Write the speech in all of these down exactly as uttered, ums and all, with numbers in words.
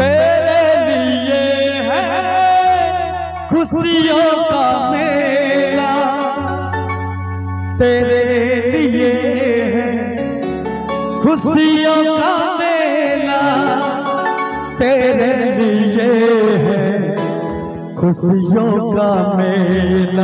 तेरे लिए है खुशियों का मेला, तेरे लिए है खुशियों का मेला, तेरे लिए है खुशियों का मेला।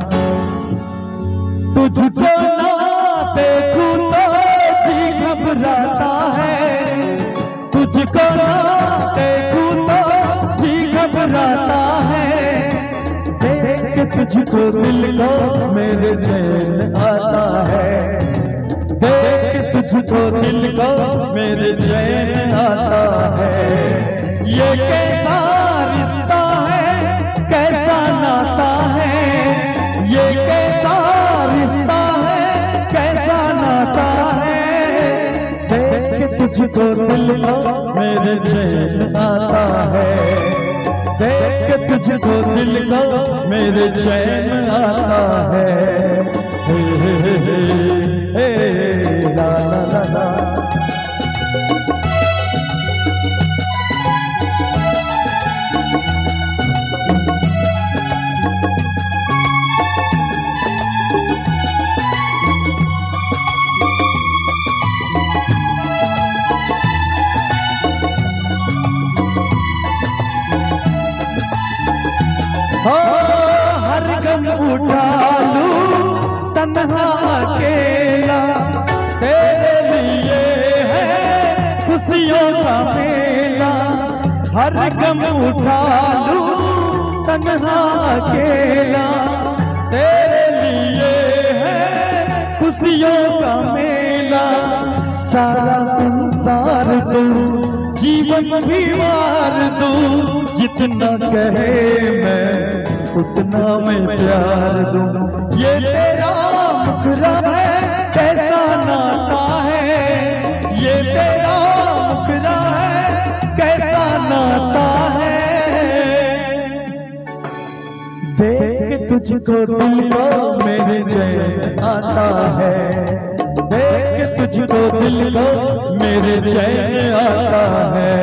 तुझको ना देखूं तो जी घबराता है, तुझको ना देखूं तो जी घबराता है। देख तुझको दिल को मेरे चैन आता है, देख तुझको दिल को मेरे चैन आता है। ये कैसा रिश्ता है, कैसा नाता है, ये कैसा रिश्ता है, कैसा नाता है। देख तुझको दिल को मेरे चैन आता है, देख तुझको दिल को मेरे चैन आता है। हे हे हे हे ला ला ला ला। हो हर गम उठा लूं तन्हा अकेला, तेरे लिए है खुशियों का मेला। हर गम उठा लूं तन्हा अकेला, तेरे लिए है खुशियों का मेला। सारा संसार दूं, जीवन भी मार दूं, जितना कहे मैं उतना मैं प्यार दूं। ये तेरा मुखरा है, कैसा नाता है, ये तेरा मुखरा है, कैसा नाता है। देख तुझको दिल को मेरे चैन आता है, देख तुझको दिल को मेरे चैन आता है।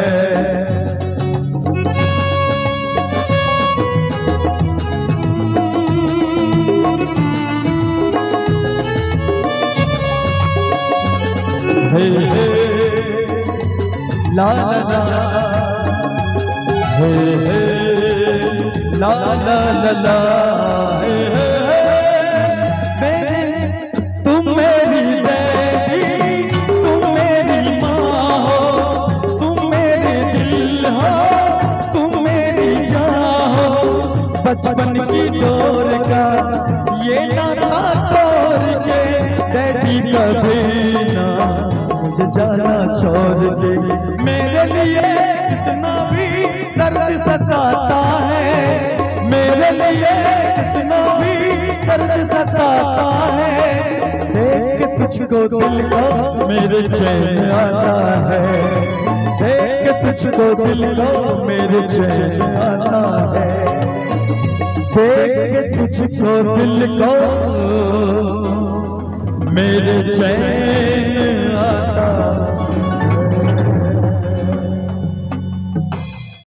हे हे ला ला ला, हे हे ला ला ला ला, हे हे मेरे तुम मेरी बेटी, तुम मेरी माँ हो, तुम मेरे दिल हो, तुम मेरी जान हो। बचपन की डोर का ये नाता तोड़ के डैडी कभी ना मुझे जाना छोड़ के। मेरे लिए कितना भी दर्द सताता है, मेरे लिए कितना भी दर्द सताता है। देख तुझको दिल को मेरे चैन आता है, देख तुझको दिल को मेरे चैन आता है। देख तुझको दिल को मेरे चैन